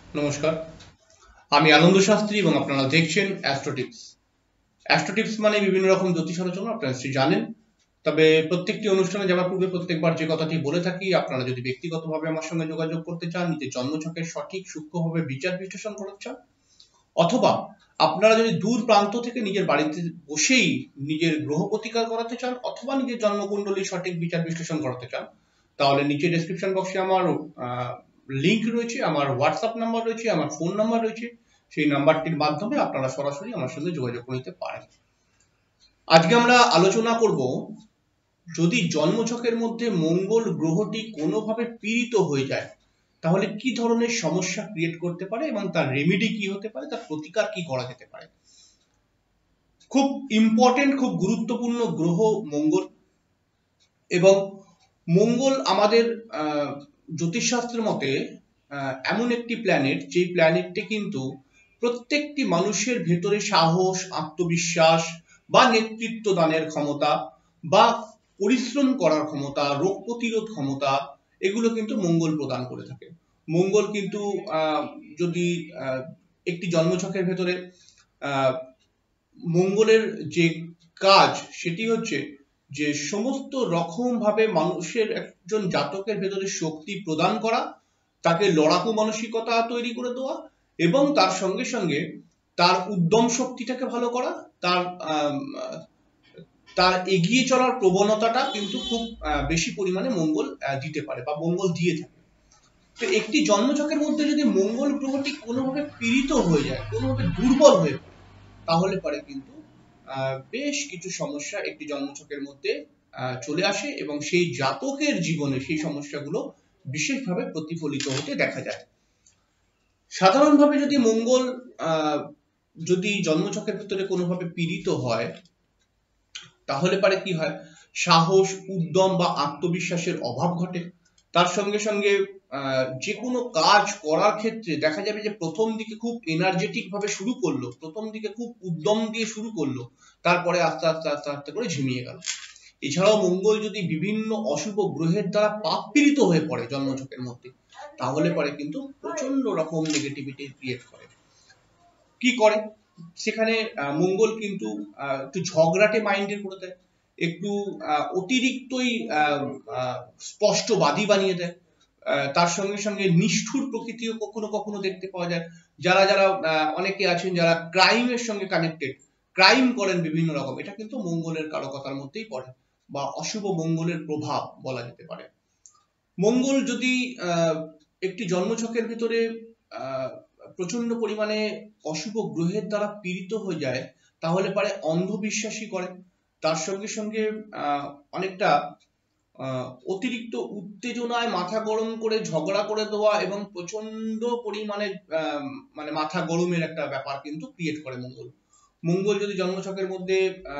নমস্কার, আমি আনন্দ শাস্ত্রী এবং আপনারা দেখছেন অ্যাস্ট্রোটিপস। অ্যাস্ট্রোটিপস মানে বিভিন্ন রকম জ্যোতিষ আলোচনা, আপনারা নিশ্চয়ই জানেন। তবে প্রত্যেকটি অনুষ্ঠানে যাওয়ার পূর্বে প্রত্যেকবার যে কথাটি বলে থাকি, আপনারা যদি ব্যক্তিগতভাবে আমার সঙ্গে যোগাযোগ করতে চান, নিজের জন্মছকের সঠিক সূক্ষ্মভাবে বিচার বিশ্লেষণ করতে চান, অথবা আপনারা যদি দূর প্রান্ত থেকে নিজের বাড়িতে বসেই নিজের গ্রহ প্রতিকার করাতে চান, অথবা নিজের জন্মকুণ্ডলীর সঠিক বিচার বিশ্লেষণ করাতে চান, তাহলে নিচে ডেসক্রিপশন বক্সে আমার লিংক রয়েছে, আমার হোয়াটসঅ্যাপ নাম্বার রয়েছে, আমার ফোন নাম্বার রয়েছে। সেই নাম্বারটির মাধ্যমে আপনারা সরাসরি আমার সঙ্গে যোগাযোগ করে নিতে পারেন। আজকে আমরা আলোচনা করব, যদি জন্মছকের মধ্যে মঙ্গল গ্রহটি কোনোভাবে পীড়িত হয়ে যায় তাহলে কি ধরনের সমস্যা ক্রিয়েট করতে পারে এবং তার রেমেডি কি হতে পারে, তার প্রতিকার কি করা যেতে পারে। খুব ইম্পর্টেন্ট, খুব গুরুত্বপূর্ণ গ্রহ মঙ্গল। এবং মঙ্গল আমাদের জ্যোতিষশাস্ত্রের মতে এমন একটি প্ল্যানেট, যে প্ল্যানেটটি কিন্তু প্রত্যেকটি মানুষের ভেতরে সাহস, আত্মবিশ্বাস বা নেতৃত্ব দানের ক্ষমতা বা পরিশ্রম করার ক্ষমতা, রোগ প্রতিরোধ ক্ষমতা, এগুলো কিন্তু মঙ্গল প্রদান করে থাকে। মঙ্গল কিন্তু যদি একটি জন্মছকের ভেতরে মঙ্গলের যে কাজ সেটি হচ্ছে যে সমস্ত রকম ভাবে মানুষের একজন জাতকের ভেতরে শক্তি প্রদান করা, তাকে লড়াকু মানসিকতা তৈরি করে দেওয়া, এবং তার সঙ্গে সঙ্গে তার উদ্যম শক্তিটাকে ভালো করা, তার এগিয়ে চলার প্রবণতাটা কিন্তু খুব বেশি পরিমাণে মঙ্গল দিতে পারে বা মঙ্গল দিয়ে থাকে। তো একটি জন্মছকের মধ্যে যদি মঙ্গল গ্রহটি কোনোভাবে পীড়িত হয়ে যায়, কোনোভাবে দুর্বল হয়ে পড়ে, তাহলে পরে কিন্তু বেশ কিছু সমস্যা একটি জন্মছকের মধ্যে চলে আসে এবং সেই জাতকের জীবনে সেই সমস্যাগুলো বিশেষভাবে প্রতিফলিত হতে দেখা যায়। সাধারণভাবে যদি মঙ্গল যদি জন্মছকের ভিতরে কোনোভাবে পীড়িত হয়, তাহলে পারে কি হয়, সাহস, উদ্যম বা আত্মবিশ্বাসের অভাব ঘটে। তার সঙ্গে সঙ্গে যে কোনো কাজ করার ক্ষেত্রে দেখা যাবে যে প্রথম দিকে খুব এনার্জেটিক ভাবে শুরু করলো, প্রথম দিকে খুব উদ্যম দিয়ে শুরু করলো, তারপরে আস্তে আস্তে আস্তে আস্তে করে ঝিমিয়ে গেল। এছাড়াও মঙ্গল যদি বিভিন্ন অশুভ গ্রহের দ্বারা পাপ পীড়িত হয়ে পড়ে জন্মছকের মধ্যে, তাহলে পরে কিন্তু প্রচন্ড রকম নেগেটিভিটি ক্রিয়েট করে। কি করে সেখানে মঙ্গল কিন্তু একটু ঝগড়াটে মাইন্ডের করে দেয়, একটু অতিরিক্তই স্পষ্টবাদী বানিয়ে দেয়। তার সঙ্গে সঙ্গে নিষ্ঠুর প্রকৃতিও কখনো কখনো দেখতে পাওয়া যায়। যারা যারা অনেকে আছেন যারা ক্রাইমের সঙ্গে কানেক্টেড, ক্রাইম করেন বিভিন্ন রকম, এটা কিন্তু মঙ্গলের কারকতার মধ্যেই পড়ে বা অশুভ মঙ্গলের প্রভাব বলা যেতে পারে। মঙ্গল যদি একটি জন্মছকের ভিতরে প্রচন্ড পরিমাণে অশুভ গ্রহের দ্বারা পীড়িত হয়ে যায়, তাহলে পারে অন্ধবিশ্বাসী করে। তার সঙ্গে সঙ্গে অনেকটা অতিরিক্ত উত্তেজনায় মাথা গরম করে ঝগড়া করে দেওয়া এবং প্রচন্ড পরিমাণে মানে মাথা গরমের একটা ব্যাপার কিন্তু ক্রিয়েট করে মঙ্গল। মঙ্গল যদি জন্মছকের মধ্যে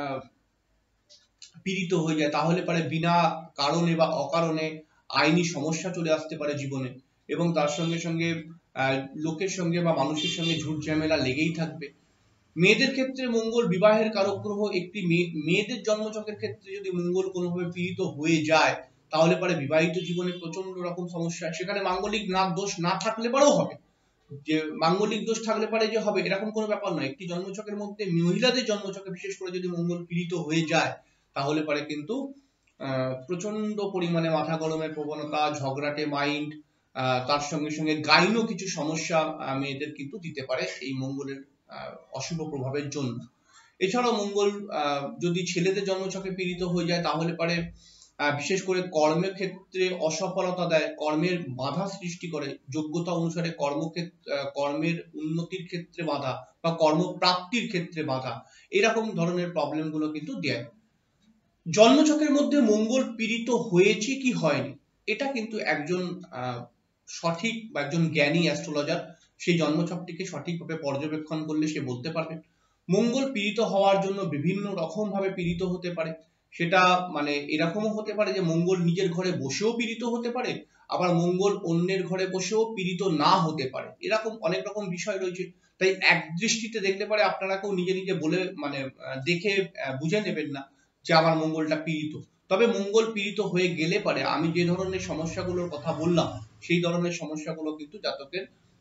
পীড়িত হয়ে যায়, তাহলে পারে বিনা কারণে বা অকারণে আইনি সমস্যা চলে আসতে পারে জীবনে, এবং তার সঙ্গে সঙ্গে লোকের সঙ্গে বা মানুষের সঙ্গে ঝুট ঝামেলা লেগেই থাকবে। মেয়েদের ক্ষেত্রে মঙ্গল বিবাহের কারক গ্রহ। একটি মেয়েদের জন্মছকের ক্ষেত্রে যদি মঙ্গল কোনোভাবে পীড়িত হয়ে যায়, তাহলে পরে বিবাহিত জীবনে প্রচন্ড রকম সমস্যা। সেখানে মাঙ্গলিক দোষ না থাকলে পরেও হবে, যে মাঙ্গলিক দোষ থাকলে পারে যে হবে এরকম কোনো ব্যাপার নয়। একটি জন্মছকের মধ্যে মহিলাদের জন্মছকে বিশেষ করে যদি মঙ্গল পীড়িত হয়ে যায়, তাহলে পারে কিন্তু প্রচন্ড পরিমাণে মাথা গরমের প্রবণতা, ঝগড়াটে মাইন্ড, তার সঙ্গে সঙ্গে গাইনো কিছু সমস্যা মেয়েদের কিন্তু দিতে পারে এই মঙ্গলের অশুভ প্রভাবের জন্য। এছাড়াও মঙ্গল যদি ছেলেদের জন্মছকে পীড়িত হয়ে যায়, তাহলে পারে বিশেষ করে কর্মের ক্ষেত্রে অসফলতা দেয়, কর্মের বাধা সৃষ্টি করে, যোগ্যতা অনুসারে কর্মের উন্নতির ক্ষেত্রে বাধা বা কর্মপ্রাপ্তির ক্ষেত্রে বাধা, এরকম ধরনের প্রবলেম গুলো কিন্তু দেয়। জন্মছকের মধ্যে মঙ্গল পীড়িত হয়েছে কি হয়নি, এটা কিন্তু একজন সঠিক বা একজন জ্ঞানী অ্যাস্ট্রোলজার সেই জন্মছকটিকে সঠিকভাবে পর্যবেক্ষণ করলে সে বলতে পারবে। মঙ্গল পীড়িত হওয়ার জন্য বিভিন্ন রকম ভাবে পীড়িত হতে পারে। সেটা মানে এরকমও হতে পারে যে মঙ্গল নিজের ঘরে বসেও পীড়িত হতে পারে, আবার মঙ্গল অন্যের ঘরে বসেও পীড়িত না হতে পারে। এরকম অনেক রকম বিষয় রয়েছে। তাই এক দৃষ্টিতে দেখলে পারে আপনারা কেউ নিজে নিজে বলে মানে দেখে বুঝে নেবেন না যে আমার মঙ্গলটা পীড়িত। তবে মঙ্গল পীড়িত হয়ে গেলে পারে আমি যে ধরনের সমস্যাগুলোর কথা বললাম, সেই ধরনের সমস্যাগুলো কিন্তু জাতকের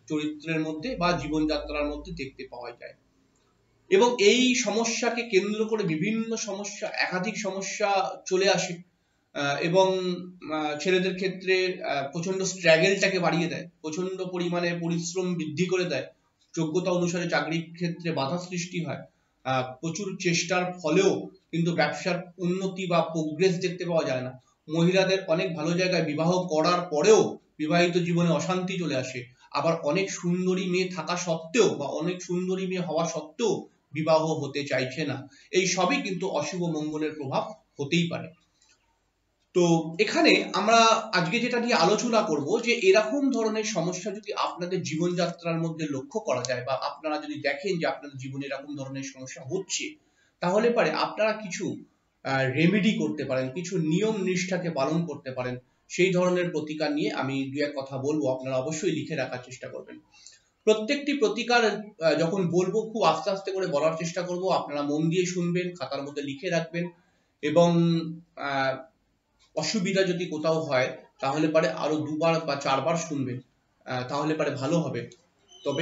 চরিত্রের মধ্যে বা জীবনযাত্রার মধ্যে দেখতে পাওয়া যায়। এবং এই সমস্যাকে কেন্দ্র করে বিভিন্ন সমস্যা, একাধিক সমস্যা চলে আসে এবং ছেলেদের ক্ষেত্রে প্রচন্ড স্ট্রাগেলটাকে বাড়িয়ে দেয়, প্রচন্ড পরিমাণে পরিশ্রম বৃদ্ধি করে দেয়, যোগ্যতা অনুসারে চাকরির ক্ষেত্রে বাধা সৃষ্টি হয়, প্রচুর চেষ্টার ফলেও কিন্তু ব্যবসার উন্নতি বা প্রোগ্রেস দেখতে পাওয়া যায় না। মহিলাদের অনেক ভালো জায়গায় বিবাহ করার পরেও বিবাহিত জীবনে অশান্তি চলে আসে, আবার অনেক সুন্দরী মেয়ে থাকা সত্ত্বেও বা অনেক সুন্দরী মেয়ে হওয়া সত্ত্বেও বিবাহ হতে চাইছে না। এই সবই কিন্তু অশুভ মঙ্গলের প্রভাব হতেই পারে। তো এখানে আমরা আজকে যেটা নিয়ে আলোচনা করব যে এরকম ধরনের সমস্যা যদি আপনাদের জীবনযাত্রার মধ্যে লক্ষ্য করা যায় বা আপনারা যদি দেখেন যে আপনাদের জীবনে এরকম ধরনের সমস্যা হচ্ছে, তাহলে পারে আপনারা কিছু রেমেডি করতে পারেন, কিছু নিয়ম নিষ্ঠাকে পালন করতে পারেন। সেই ধরনের প্রতিকার নিয়ে আমি দু এক কথা বলবো, আপনারা অবশ্যই লিখে রাখার চেষ্টা করবেন। প্রত্যেকটি প্রতিকার যখন বলবো খুব আস্তে আস্তে করে বলার চেষ্টা করব, আপনারা মন দিয়ে শুনবেন, খাতার মধ্যে লিখে রাখবেন এবং অসুবিধা যদি কোথাও হয় তাহলে পারে আরো 2 বার বা 4 বার শুনবেন, তাহলে পারে ভালো হবে। তবে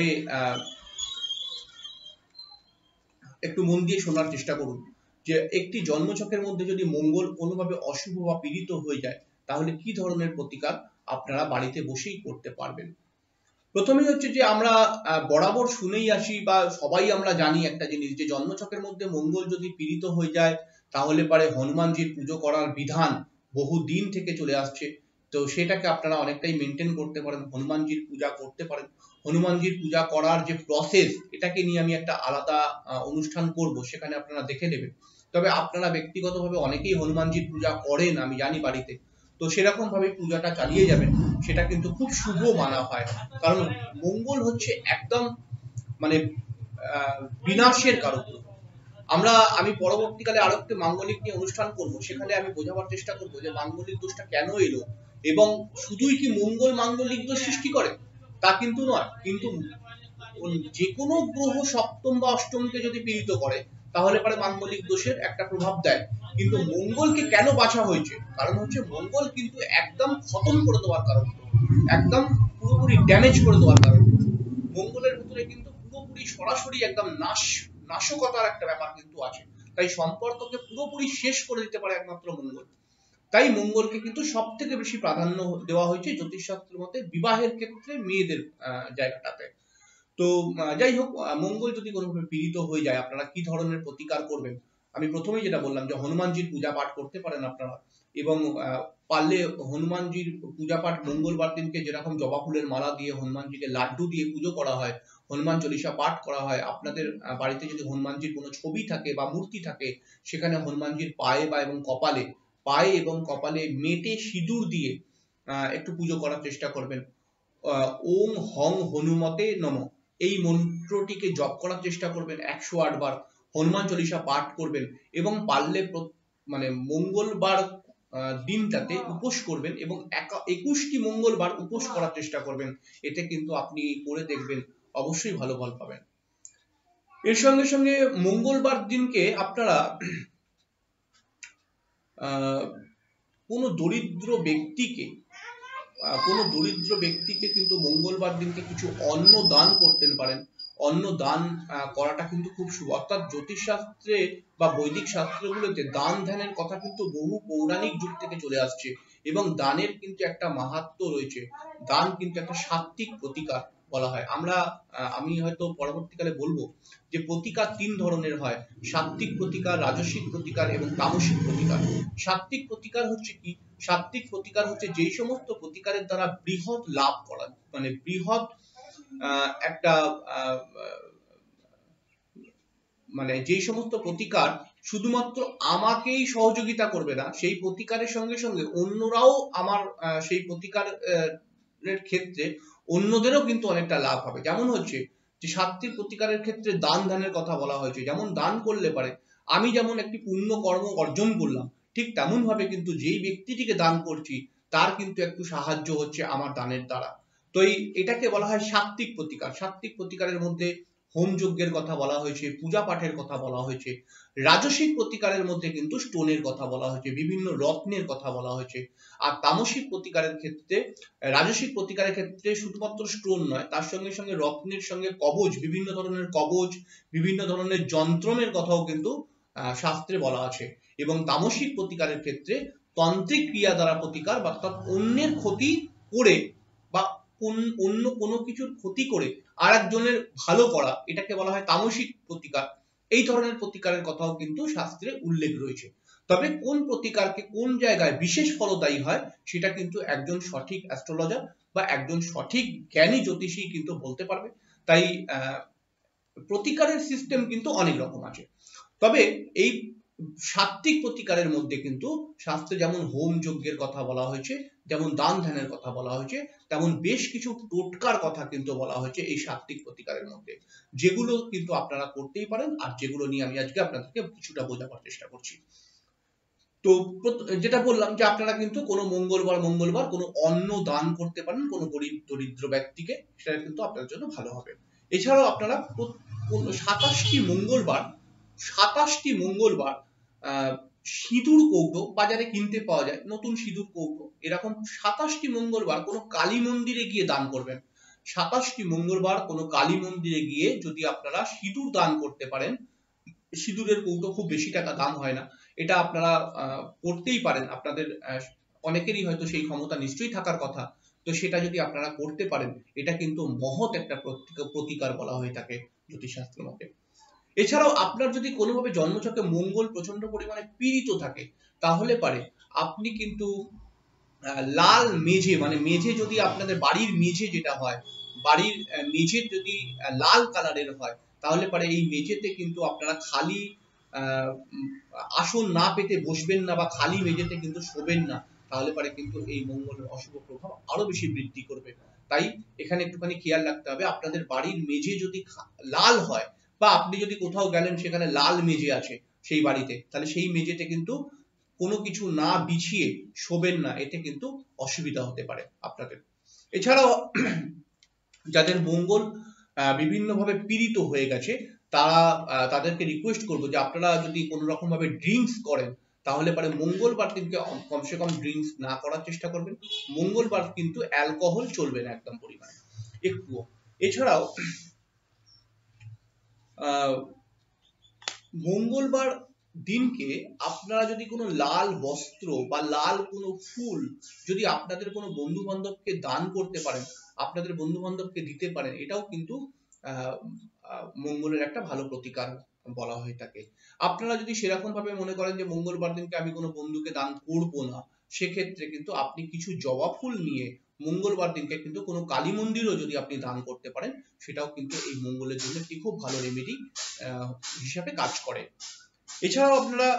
একটু মন দিয়ে শোনার চেষ্টা করুন যে একটি জন্মছকের মধ্যে যদি মঙ্গল কোনোভাবে অশুভ বা পীড়িত হয়ে যায় তাহলে কি ধরনের প্রতিকার আপনারা বাড়িতে বসেই করতে পারবেন। প্রথমেই হচ্ছে যে আমরা বরাবর শুনেই আসি বা সবাই আমরা জানি একটা জিনিস, যে জন্মছকের মধ্যে মঙ্গল যদি পীড়িত হয়ে যায় তাহলে পারে হনুমানজির পুজো করার বিধান বহু দিন থেকে চলে আসছে। তো সেটাকে আপনারা অনেকটাই মেনটেন করতে পারেন, হনুমানজির পূজা করতে পারেন। হনুমানজির পূজা করার যে প্রসেস, এটাকে নিয়ে আমি একটা আলাদা অনুষ্ঠান করব, সেখানে আপনারা দেখে নেবেন। তবে আপনারা ব্যক্তিগতভাবে অনেকেই হনুমানজির পূজা করেন আমি জানি বাড়িতে, তো সেরকম ভাবে পূজাটা চালিয়ে যাবেন, সেটা কিন্তু খুব শুভ মানা হয়। কারণ মঙ্গল হচ্ছে একদম মানে বিনাশের কারক। আমি পরবর্তীকালে আরো একটি মাঙ্গলিক নিয়ে অনুষ্ঠান করব, সেখানে আমি বোঝাবার চেষ্টা করব যে মাঙ্গলিক দোষটা কেন এলো এবং শুধুই কি মঙ্গল মাঙ্গলিক দোষ সৃষ্টি করে তা কিন্তু নয়, কিন্তু যে কোনো গ্রহ সপ্তম বা অষ্টমকে যদি পীড়িত করে তাহলে পরে মাঙ্গলিক দোষের একটা প্রভাব দেয়। কিন্তু মঙ্গলকে কেন বাছা হয়েছে, কারণ হচ্ছে মঙ্গল কিন্তু একদম খতম করে দেওয়ার কারণ, একদম পুরোপুরি ড্যামেজ করে দেওয়ার কারণ। মঙ্গলের ভিতরে কিন্তু পুরোপুরি সরাসরি একদম নাশকতার একটা ব্যাপার কিন্তু আছে। তাই সম্পর্ককে পুরোপুরি শেষ করে দিতে পারে একমাত্র মঙ্গল। তাই মঙ্গলকে কিন্তু সব থেকে বেশি প্রাধান্য দেওয়া হয়েছে জ্যোতিষশাস্ত্রের মতে বিবাহের ক্ষেত্রে মেয়েদের জায়গাটাতে। তো যাই হোক, মঙ্গল যদি কোনোভাবে পীড়িত হয়ে যায় আপনারা কি ধরনের প্রতিকার করবেন। আমি প্রথমেই যেটা বললাম যে হনুমানজির পূজা পাঠ করতে পারেন আপনারা, এবং পারলে হনুমানজির পূজা পাঠ মঙ্গলবার দিনকে যেরকম জবা ফুলের মালা দিয়ে হনুমানজিকে লাড্ডু দিয়ে পুজো করা হয়, হনুমান চল্লিশা পাঠ করা হয়, আপনাদের বাড়িতে যদি হনুমানজির কোনো ছবি থাকে বা মূর্তি থাকে সেখানে হনুমানজির পায়ে বা এবং কপালে মেটে সিঁদুর দিয়ে একটু পুজো করার চেষ্টা করবেন। ওম হং হনুমতে নমঃ এই মন্ত্রটিকে জপ করার চেষ্টা করবেন 108 বার, হনুমান চল্লিশা পাঠ করবেন এবং পারলে মানে মঙ্গলবার দিনটাতে উপোস করবেন এবং 21টি মঙ্গলবার উপোস করার চেষ্টা করবেন। এতে কিন্তু আপনি করে দেখবেন অবশ্যই ভালো ফল পাবেন। এর সঙ্গে সঙ্গে মঙ্গলবার দিনকে আপনারা কোনো দরিদ্র ব্যক্তিকে কিন্তু মঙ্গলবার দিনকে কিছু অন্ন দান করতে পারেন। অন্ন দান করাটা কিন্তু খুব শুভ, অর্থাৎ জ্যোতিষশাস্ত্রে বা বৈদিক শাস্ত্রগুলোতে দান ধ্যানের কথা কিন্তু বহু পৌরাণিক যুগ থেকে চলে আসছে এবং দানের কিন্তু একটা মাহাত্ম্য রয়েছে। দান কিন্তু একটা সাত্ত্বিক প্রতিকার বলা হয়। আমি হয়তো পরবর্তীকালে বলবো যে প্রতিকার 3 ধরনের হয়, সাত্ত্বিক প্রতিকার, রাজসিক প্রতিকার এবং তামসিক প্রতিকার। সাত্ত্বিক প্রতিকার হচ্ছে কি? সাত্ত্বিক প্রতিকার হচ্ছে যেই সমস্ত প্রতিকারের দ্বারা বৃহৎ লাভ করা, মানে বৃহৎ একটা মানে যেই সমস্ত প্রতিকার শুধুমাত্র আমাকেই সহযোগিতা করবে না, সেই প্রতিকারের সঙ্গে সঙ্গে অন্যরাও আমার সেই প্রতিকারের ক্ষেত্রে অন্যদেরও কিন্তু অনেকটা লাভ হবে। যেমন হচ্ছে যে সাত্ত্বিক প্রতিকারের ক্ষেত্রে দান ধ্যানের কথা বলা হয়েছে, যেমন দান করলে পারে আমি যেমন একটি পুণ্য কর্ম অর্জন করলাম, ঠিক তেমন ভাবে কিন্তু যেই ব্যক্তিটিকে দান করছি তার কিন্তু একটু সাহায্য হচ্ছে আমার দানের দ্বারা। তো এটাকে বলা হয় সাত্ত্বিক প্রতিকার। সাত্ত্বিক প্রতিকারের মধ্যে হোম যজ্ঞের কথা বলা হয়েছে, পূজা পাঠের কথা বলা হয়েছে। রাজসিক প্রতিকারের মধ্যে কিন্তু স্টোনের কথা বলা হয়েছে, বিভিন্ন রত্নের কথা বলা হয়েছে। আর তামসিক প্রতিকারের ক্ষেত্রে, রাজসিক প্রতিকারের ক্ষেত্রে শুধুমাত্র স্টোন নয়, তার সঙ্গে সঙ্গে রত্নের সঙ্গে কবচ, বিভিন্ন ধরনের কবচ, বিভিন্ন ধরনের যন্ত্রণের কথাও কিন্তু শাস্ত্রে বলা আছে। এবং তামসিক প্রতিকারের ক্ষেত্রে তান্ত্রিক ক্রিয়া দ্বারা প্রতিকার, অর্থাৎ অন্যের ক্ষতি করে বা অন্য কোনো কিছুর ক্ষতি করে আর একজনের ভালো করা, এটাকে বলা হয় তামসিক প্রতিকার। এই ধরনের প্রতিকারের কথাও কিন্তু শাস্ত্রে উল্লেখ রয়েছে। তবে কোন প্রতিকারকে কোন জায়গায় বিশেষ ফলদায়ী হয় সেটা কিন্তু একজন সঠিক অ্যাস্ট্রোলজার বা একজন সঠিক জ্ঞানী জ্যোতিষী কিন্তু বলতে পারবে। তাই প্রতিকারের সিস্টেম কিন্তু অনেক রকম আছে। তবে এই সাত্ত্বিক প্রতিকারের মধ্যে কিন্তু শাস্ত্রে যেমন হোম যজ্ঞের কথা বলা হয়েছে, যেমন দান ধ্যানের কথা বলা হয়েছে, তেমন বেশ কিছু টোটকার কথা কিন্তু বলা হয়েছে এই সাত্ত্বিক প্রতিকারের মধ্যে, যেগুলো কিন্তু আপনারা করতেই পারেন, আর যেগুলো নিয়ে আমি আজকে আপনাদেরকে কিছুটা বোঝাবার চেষ্টা করছি। তো যেটা বললাম যে আপনারা কিন্তু কোনো মঙ্গলবার কোনো অন্ন দান করতে পারেন কোনো গরিব দরিদ্র ব্যক্তিকে, সেটা কিন্তু আপনার জন্য ভালো হবে। এছাড়াও আপনারা 27টি মঙ্গলবার সিঁদুর কৌটো বাজারে কিনতে পাওয়া যায়, নতুন সিঁদুর কৌটো, এরকম 27টি মঙ্গলবার কোনো কালী মন্দিরে গিয়ে দান করবেন। 27টি মঙ্গলবার কোনো কালী মন্দিরে গিয়ে যদি আপনারা সিঁদুর দান করতে পারেন, সিঁদুরের কৌটো খুব বেশি টাকা দাম হয় না, এটা আপনারা করতেই পারেন। আপনাদের অনেকেরই হয়তো সেই ক্ষমতা নিশ্চয়ই থাকার কথা, তো সেটা যদি আপনারা করতে পারেন, এটা কিন্তু মহৎ একটা প্রতিকার বলা হয়ে থাকে জ্যোতিষশাস্ত্র মতে। এছাড়াও আপনার যদি কোনোভাবে জন্মছকে মঙ্গল প্রচন্ড পরিমাণে পীড়িত থাকে, তাহলে পারে আপনি কিন্তু লাল মেঝে, মানে মেঝে যদি আপনাদের বাড়ির মেঝে যেটা হয়, বাড়ির মেঝে যদি লাল কালারের হয়, তাহলে পারে এই মেঝেতে কিন্তু আপনারা খালি আসন না পেতে বসবেন না, বা খালি মেঝেতে কিন্তু শোবেন না, তাহলে পারে কিন্তু এই মঙ্গলের অশুভ প্রভাব আরো বেশি বৃদ্ধি করবে। তাই এখানে একটুখানি খেয়াল রাখতে হবে, আপনাদের বাড়ির মেঝে যদি লাল হয়, বা আপনি যদি কোথাও গেলেন সেখানে লাল মেঝে আছে সেই বাড়িতে, তাহলে সেই মেঝেতে কিন্তু কোনো কিছু না বিছিয়ে শোবেন না, এতে কিন্তু অসুবিধা হতে পারে আপনাদের। এছাড়াও যাদের মঙ্গল বিভিন্নভাবে পীড়িত হয়ে গেছে, তারা তাদেরকে রিকোয়েস্ট করবো যে আপনারা যদি কোনো রকম ভাবে ড্রিঙ্কস করেন, তাহলে পারে মঙ্গলবার দিনকে কমসে কম ড্রিঙ্কস না করার চেষ্টা করবেন। মঙ্গলবার কিন্তু অ্যালকোহল চলবে না একদম পরিমাণে, একটুও। এছাড়াও মঙ্গলবার দিনকে আপনারা যদি কোনো লাল বস্ত্র বা লাল কোনো ফুল যদি আপনাদের কোনো বন্ধু বান্ধবকে দান করতে পারেন, আপনাদের বন্ধু বান্ধবকে দিতে পারেন, এটাও কিন্তু মঙ্গলের একটা ভালো প্রতিকার বলা হয়ে থাকে। আপনারা যদি সেরকম ভাবে মনে করেন যে মঙ্গলবার দিনকে আমি কোনো বন্ধুকে দান করব না, সেক্ষেত্রে কিন্তু আপনি কিছু জবা ফুল নিয়ে মঙ্গলবার দিনকে কিন্তু কোনো কালী মন্দিরও যদি আপনি দান করতে পারেন, সেটাও কিন্তু এই মঙ্গলের জন্য একটি খুব ভালো রেমেডি হিসাবে কাজ করে। এছাড়াও আপনারা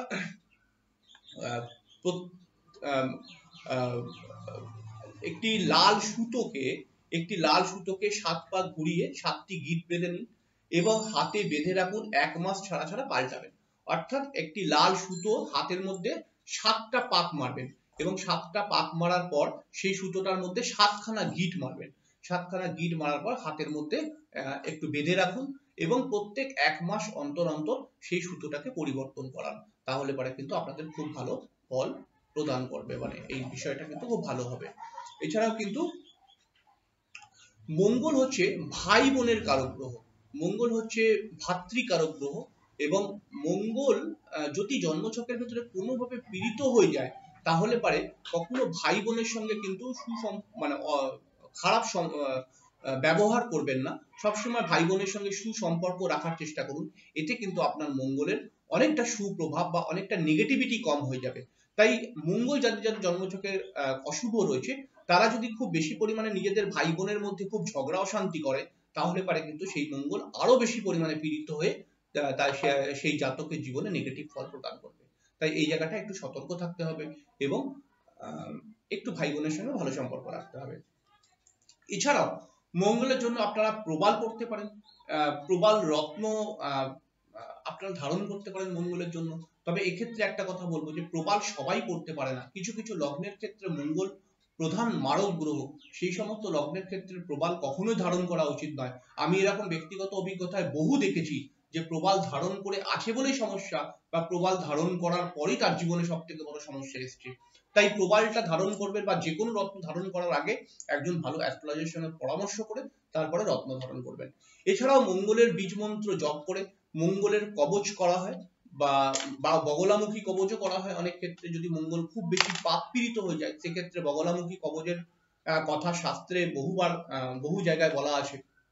একটি লাল সুতোকে 7 পাক ঘুরিয়ে 7টি গিঁট বেঁধে নিন এবং হাতে বেঁধে রাখুন, 1 মাস ছাড়া ছাড়া পাল্টাবেন। অর্থাৎ একটি লাল সুতো হাতের মধ্যে 7টা পাক মারবেন, এবং 7টা পাক মারার পর সেই সুতোটার মধ্যে 7খানা গিঁট মারবেন। 7খানা গিঁট মারার পর হাতের মধ্যে একটু বেঁধে রাখুন, এবং প্রত্যেক 1 মাস অন্তর অন্তর সেই সুতোটাকে পরিবর্তন করান, তাহলে পরে কিন্তু আপনাদের খুব ভালো ফল প্রদান করবে, মানে এই বিষয়টা কিন্তু খুব ভালো হবে। এছাড়াও কিন্তু মঙ্গল হচ্ছে ভাই বোনের কারক গ্রহ, মঙ্গল হচ্ছে ভাতৃকারক গ্রহ, এবং মঙ্গল যদি জন্মছকের ভেতরে কোনোভাবে পীড়িত হয়ে যায়, তাহলে পারে কখনো ভাই বোনের সঙ্গে কিন্তু মানে খারাপ ব্যবহার করবেন না, সবসময় ভাই বোনের সঙ্গে সুসম্পর্ক রাখার চেষ্টা করুন, এতে কিন্তু আপনার মঙ্গলের অনেকটা সুপ্রভাব বা অনেকটা নেগেটিভিটি কম হয়ে যাবে। তাই মঙ্গল যাদের যাদের জন্মছকের অশুভ রয়েছে, তারা যদি খুব বেশি পরিমাণে নিজেদের ভাই বোনের মধ্যে খুব ঝগড়া অশান্তি করে, তাহলে পারে কিন্তু সেই মঙ্গল আরো বেশি পরিমাণে পীড়িত হয়ে তার সেই জাতকের জীবনে নেগেটিভ ফল প্রদান করবে। তাই এই জায়গাটা একটু সতর্ক থাকতে হবে, এবং একটু ভাই বোনের সঙ্গে ভালো সম্পর্ক রাখতে হবে। এছাড়াও মঙ্গলের জন্য আপনারা প্রবাল করতে পারেন, প্রবাল রত্ন আপনারা ধারণ করতে পারেন মঙ্গলের জন্য। তবে এক্ষেত্রে একটা কথা বলবো যে প্রবাল সবাই করতে পারে না, কিছু কিছু লগ্নের ক্ষেত্রে মঙ্গল প্রধান মারক গ্রহ, সেই সমস্ত লগ্নের ক্ষেত্রে প্রবাল কখনোই ধারণ করা উচিত নয়। আমি এরকম ব্যক্তিগত অভিজ্ঞতায় বহু দেখেছি যে প্রবাল ধারণ করে আছে বলেই সমস্যা, বা প্রবাল ধারণ করার পরই তার জীবনে সব থেকে বড় সমস্যা এসছে। তাই প্রবালটা ধারণ করবেন বা যে কোনো রত্ন ধারণ করার আগে একজন ভালো অ্যাস্ট্রোলজারের সঙ্গে পরামর্শ করে তারপরে রত্ন ধারণ করবেন। এছাড়াও মঙ্গলের বীজ মন্ত্র জপ করে মঙ্গলের কবচ করা হয়, বা বগলামুখী কবচও করা হয় অনেক ক্ষেত্রে। যদি মঙ্গল খুব বেশি পাপ পীড়িত হয়ে যায় সেক্ষেত্রে বগলামুখী কবচের কথা শাস্ত্রে বহু জায়গায় বলা আছে।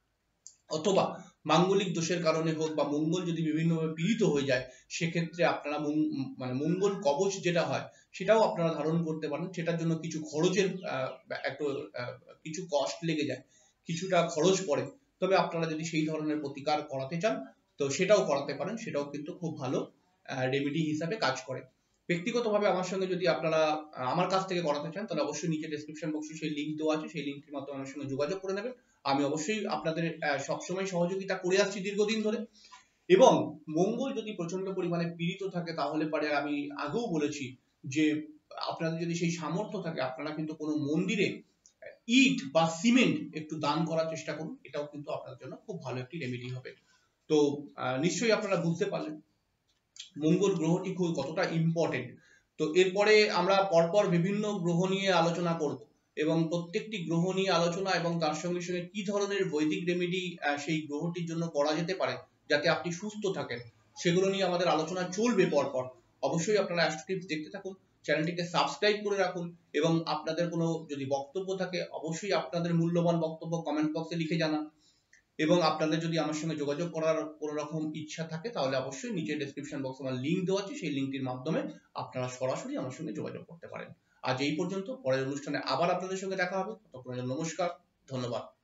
অথবা মাঙ্গলিক দোষের কারণে হোক বা মঙ্গল যদি বিভিন্নভাবে পীড়িত হয়ে যায় সেক্ষেত্রে আপনারা মানে মঙ্গল কবচ যেটা হয় সেটাও আপনারা ধারণ করতে পারেন। সেটার জন্য কিছু খরচের একটু কিছু কস্ট লেগে যায়, কিছুটা খরচ পড়ে। তবে আপনারা যদি সেই ধরনের প্রতিকার করাতে চান তো সেটাও করাতে পারেন, সেটাও কিন্তু খুব ভালো রেমেডি হিসাবে কাজ করে। ব্যক্তিগতভাবে আমার সঙ্গে যদি আপনারা আমার কাছ থেকে করাতে চান তাহলে অবশ্যই নিচে ডেসক্রিপশন বক্সে সেই লিঙ্ক দেওয়া আছে, সেই লিঙ্কের মাধ্যমে আমার সঙ্গে যোগাযোগ করে নেবেন। আমি অবশ্যই আপনাদের সবসময় সহযোগিতা করে আসছি দীর্ঘদিন ধরে। এবং মঙ্গল যদি প্রচন্ড পরিমাণে পীড়িত থাকে তাহলে পরে আমি আগেও বলেছি যে আপনাদের যদি সেই সামর্থ্য থাকে আপনারা কিন্তু কোনো মন্দিরে ইট বা সিমেন্ট একটু দান করার চেষ্টা করুন, এটাও কিন্তু আপনাদের জন্য খুব ভালো একটি রেমেডি হবে। তো নিশ্চয়ই আপনারা বুঝতে পারলেন মঙ্গল গ্রহটি খুব কতটা ইম্পর্টেন্ট। তো এরপরে আমরা পরপর বিভিন্ন গ্রহ নিয়ে আলোচনা করব এবং প্রত্যেকটি গ্রহ নিয়ে আলোচনা এবং তার সঙ্গে সঙ্গে কি ধরনের বৈদিক রেমেডি সেই গ্রহটির জন্য করা যেতে পারে যাতে আপনি সুস্থ থাকেন সেগুলো নিয়ে আমাদের আলোচনা চলবে পরপর। অবশ্যই আপনারা অ্যাস্ট্রো টিপস দেখতে থাকুন, চ্যানেলটিকে সাবস্ক্রাইব করে রাখুন এবং আপনাদের কোনো যদি বক্তব্য থাকে অবশ্যই আপনাদের মূল্যবান বক্তব্য কমেন্ট বক্সে লিখে জানান। এবং আপনাদের যদি আমার সঙ্গে যোগাযোগ করার কোনো রকম ইচ্ছা থাকে তাহলে অবশ্যই নিচে ডেসক্রিপশন বক্সে আমার লিঙ্ক দেওয়া আছে, সেই লিঙ্কটির মাধ্যমে আপনারা সরাসরি আমার সঙ্গে যোগাযোগ করতে পারেন। আজ এই পর্যন্ত, পরের অনুষ্ঠানে আবার আপনাদের সঙ্গে দেখা হবে। ততক্ষণের জন্য নমস্কার, ধন্যবাদ।